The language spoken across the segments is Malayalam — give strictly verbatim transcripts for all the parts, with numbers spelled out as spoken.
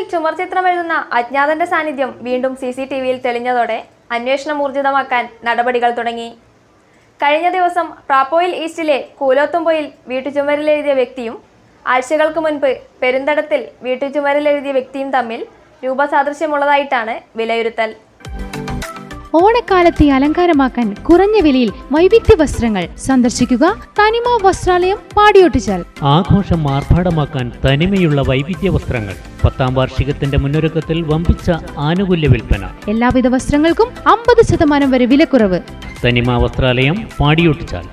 ചുമർ ചിത്രം എഴുതുന്ന അജ്ഞാതന്റെ സാന്നിധ്യം വീണ്ടും സി സി ടി വിയിൽ തെളിഞ്ഞതോടെ അന്വേഷണം ഊർജിതമാക്കാൻ നടപടികൾ തുടങ്ങി. കഴിഞ്ഞ ദിവസം പ്രാപ്പോയിൽ ഈസ്റ്റിലെ കൂലോത്തുംപൊയിൽ വീട്ടുചുമരിലെഴുതിയ വ്യക്തിയും ആഴ്ചകൾക്ക് മുൻപ് പെരുന്തടത്തിൽ വീട്ടുചുമരിലെഴുതിയ വ്യക്തിയും തമ്മിൽ രൂപസാദൃശ്യമുള്ളതായിട്ടാണ് വിലയിരുത്തൽ. ഓണക്കാലത്തെ അലങ്കാരമാക്കാൻ കുറഞ്ഞ വിലയിൽ വൈവിധ്യ വസ്ത്രങ്ങൾ സന്ദർശിക്കുക തനിമ വസ്ത്രാലയം പാടിയൊട്ടിച്ചാൽ. ആഘോഷം ആർഭാടമാക്കാൻ തനിമയുള്ള വൈവിധ്യ വസ്ത്രങ്ങൾ. പത്താം വാർഷികത്തിന്റെ മുന്നൊരുക്കത്തിൽ വമ്പിച്ച ആനുകൂല്യ വിൽപ്പന. എല്ലാവിധ വസ്ത്രങ്ങൾക്കും അമ്പത് ശതമാനം വരെ വിലക്കുറവ്. തനിമ വസ്ത്രാലയം പാടിയൊട്ടിച്ചാൽ.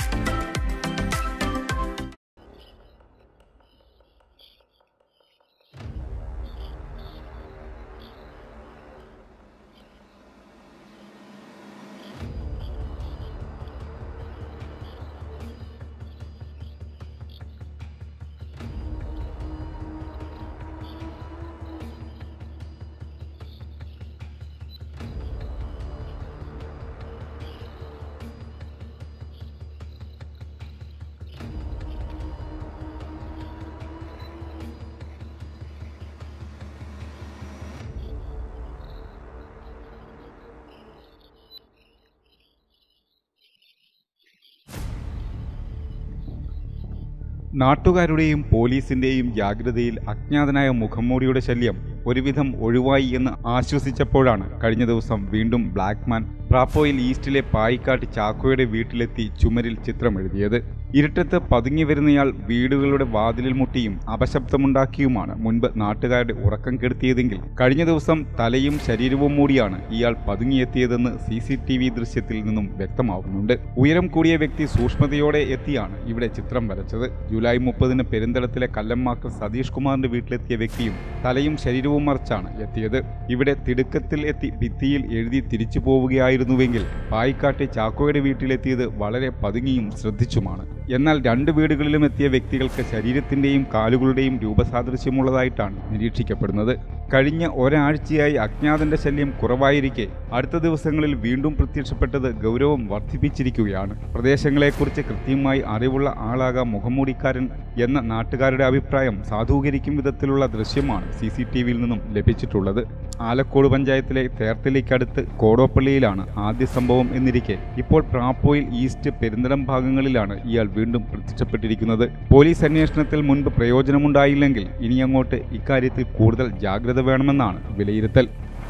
നാട്ടുകാരുടെയും പോലീസിന്റെയും ജാഗ്രതയിൽ അജ്ഞാതനായ മുഖംമൂടിയുടെ ശല്യം ഒരുവിധം ഒഴിവായി എന്ന് ആശ്വസിച്ചപ്പോഴാണ് കഴിഞ്ഞ ദിവസം വീണ്ടും ബ്ലാക്ക്മാൻ പ്രാപ്പോയിൽ ഈസ്റ്റിലെ പായിക്കാട്ട് ചാക്കോയുടെ വീട്ടിലെത്തി ചുമരിൽ ചിത്രമെഴുതിയത്. ഇരുട്ടത്ത് പതുങ്ങി വരുന്നയാൾ വീടുകളുടെ വാതിലിൽ മുട്ടിയും അപശബ്ദമുണ്ടാക്കിയുമാണ് മുൻപ് നാട്ടുകാരുടെ ഉറക്കം കെടുത്തിയതെങ്കിൽ കഴിഞ്ഞ ദിവസം തലയും ശരീരവും മൂടിയാണ് ഇയാൾ പതുങ്ങിയെത്തിയതെന്ന് സി സി ടി വി ദൃശ്യത്തിൽ നിന്നും വ്യക്തമാവുന്നുണ്ട്. ഉയരം കൂടിയ വ്യക്തി സൂക്ഷ്മതയോടെ എത്തിയാണ് ഇവിടെ ചിത്രം വരച്ചത്. ജൂലൈ മുപ്പതിന് പെരിന്തടത്തിലെ കല്ലമ്മാക്കൽ സതീഷ് കുമാറിന്റെ വീട്ടിലെത്തിയ വ്യക്തിയും തലയും ശരീരവും മറിച്ചാണ് എത്തിയത്. ഇവിടെ തിടുക്കത്തിൽ എത്തി ഭിത്തിയിൽ എഴുതി തിരിച്ചു പോവുകയായിരുന്നുവെങ്കിൽ പായിക്കാട്ടെ ചാക്കോയുടെ വീട്ടിലെത്തിയത് വളരെ പതുങ്ങിയും ശ്രദ്ധിച്ചുമാണ്. എന്നാൽ രണ്ട് വീടുകളിലും എത്തിയ വ്യക്തികൾക്ക് ശരീരത്തിന്റെയും കാലുകളുടെയും രൂപസാദൃശ്യമുള്ളതായിട്ടാണ് നിരീക്ഷിക്കപ്പെടുന്നത്. കഴിഞ്ഞ ഒരാഴ്ചയായി അജ്ഞാതന്റെ ശല്യം കുറവായിരിക്കെ അടുത്ത ദിവസങ്ങളിൽ വീണ്ടും പ്രത്യക്ഷപ്പെട്ടത് ഗൗരവം വർദ്ധിപ്പിച്ചിരിക്കുകയാണ്. പ്രദേശങ്ങളെക്കുറിച്ച് കൃത്യമായി അറിവുള്ള ആളാകാം മുഖംമൂടിക്കാരൻ എന്ന നാട്ടുകാരുടെ അഭിപ്രായം സാധൂകരിക്കും വിധത്തിലുള്ള ദൃശ്യമാണ് സി സി ടി വിയിൽ നിന്നും ലഭിച്ചിട്ടുള്ളത്. ആലക്കോട് പഞ്ചായത്തിലെ തേർത്തലിക്കടുത്ത് കോടോപ്പള്ളിയിലാണ് ആദ്യ സംഭവം എന്നിരിക്കെ ഇപ്പോൾ പ്രാപ്പോയിൽ ഈസ്റ്റ് പെരുന്തടം ഭാഗങ്ങളിലാണ് ഇയാൾ വീണ്ടും പ്രത്യക്ഷപ്പെട്ടിരിക്കുന്നത്. പോലീസ് അന്വേഷണത്തിൽ മുൻപ് പ്രയോജനമുണ്ടായില്ലെങ്കിൽ ഇനിയങ്ങോട്ട് ഇക്കാര്യത്തിൽ കൂടുതൽ ജാഗ്രത വേണമെന്നാണ് വിലയിരുത്തൽ.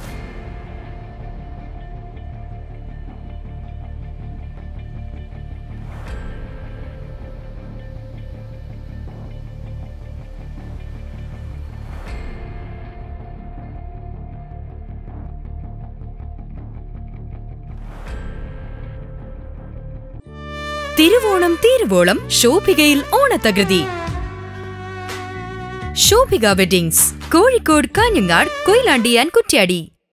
തിരുവോണം തീരുവോളം ശോഭികയിൽ ഓണത്തകൃതി. Shobhika weddings, Kozhikode, Kanhangad, Koyilandy and Kuttiadi.